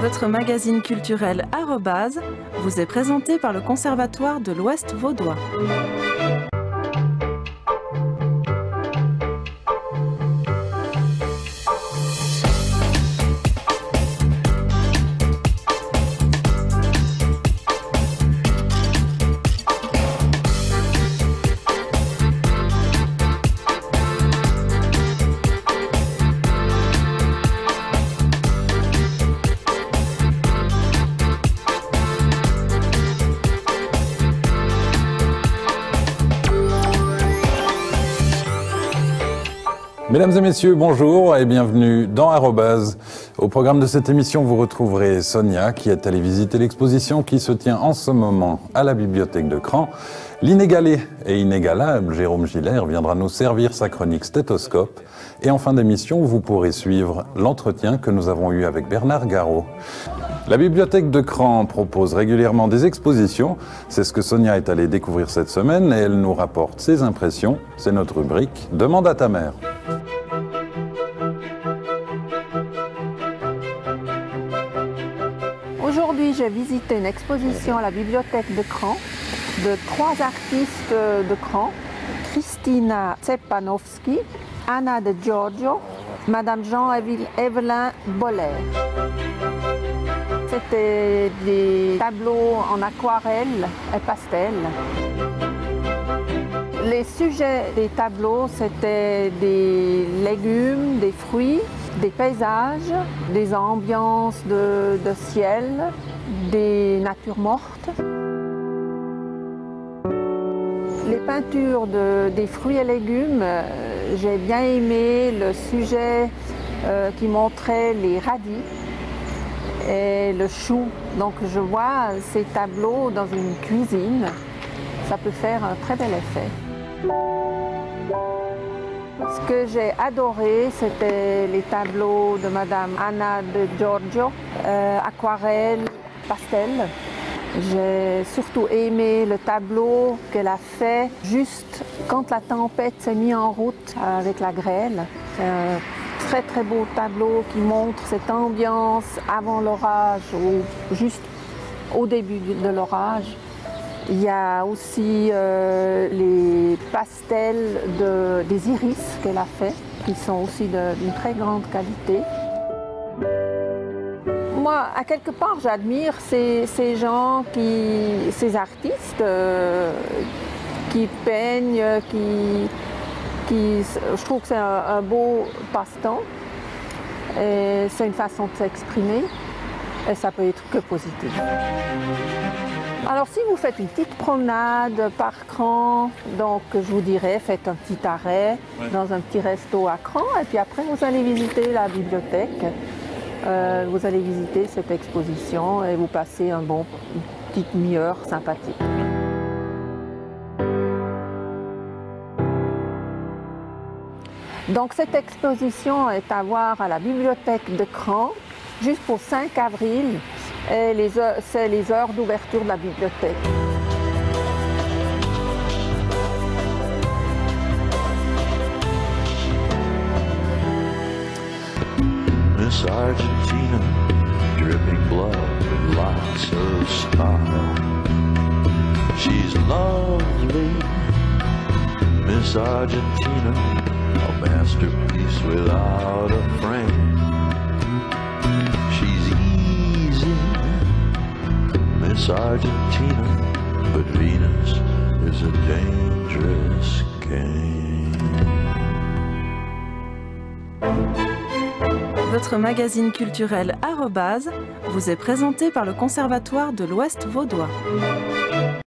Votre magazine culturel Arobase vous est présenté par le Conservatoire de l'Ouest Vaudois. Mesdames et messieurs, bonjour et bienvenue dans Arobase. Au programme de cette émission, vous retrouverez Sonia qui est allée visiter l'exposition qui se tient en ce moment à la bibliothèque de Cran. L'inégalé et inégalable Jérôme Giller viendra nous servir sa chronique Stéthoscope. Et en fin d'émission, vous pourrez suivre l'entretien que nous avons eu avec Bernard Garot. La bibliothèque de Cran propose régulièrement des expositions. C'est ce que Sonia est allée découvrir cette semaine et elle nous rapporte ses impressions. C'est notre rubrique « Demande à ta mère ». Aujourd'hui, j'ai visité une exposition à la bibliothèque de Cran de 3 artistes de Cran, Christina Cepanowski, Anna de Giorgio, Madame Jean-Evelyn Boller. C'était des tableaux en aquarelle et pastel. Les sujets des tableaux, c'était des légumes, des fruits, des paysages, des ambiances de ciel, des natures mortes. Les peintures des fruits et légumes, j'ai bien aimé le sujet qui montrait les radis et le chou. Donc je vois ces tableaux dans une cuisine, ça peut faire un très bel effet. Ce que j'ai adoré, c'était les tableaux de Madame Anna de Giorgio, aquarelle, pastel. J'ai surtout aimé le tableau qu'elle a fait juste quand la tempête s'est mise en route avec la grêle. C'est un très très beau tableau qui montre cette ambiance avant l'orage ou juste au début de l'orage. Il y a aussi les pastels des iris qu'elle a fait, qui sont aussi d'une très grande qualité. Moi, à quelque part, j'admire ces gens, ces artistes qui peignent, je trouve que c'est un beau passe-temps. C'est une façon de s'exprimer et ça peut être que positif. Alors si vous faites une petite promenade par Cran, donc je vous dirais, faites un petit arrêt dans un petit resto à Cran et puis après vous allez visiter la bibliothèque. Vous allez visiter cette exposition et vous passez une petite demi-heure sympathique. Donc cette exposition est à voir à la bibliothèque de Cran jusqu'au 5 avril et c'est les heures d'ouverture de la bibliothèque. Miss Argentina, dripping blood with lots of style. She's lovely, Miss Argentina, a masterpiece without a frame. She's easy, Miss Argentina, but Venus is a dangerous game. Votre magazine culturel Arobase vous est présenté par le Conservatoire de l'Ouest Vaudois.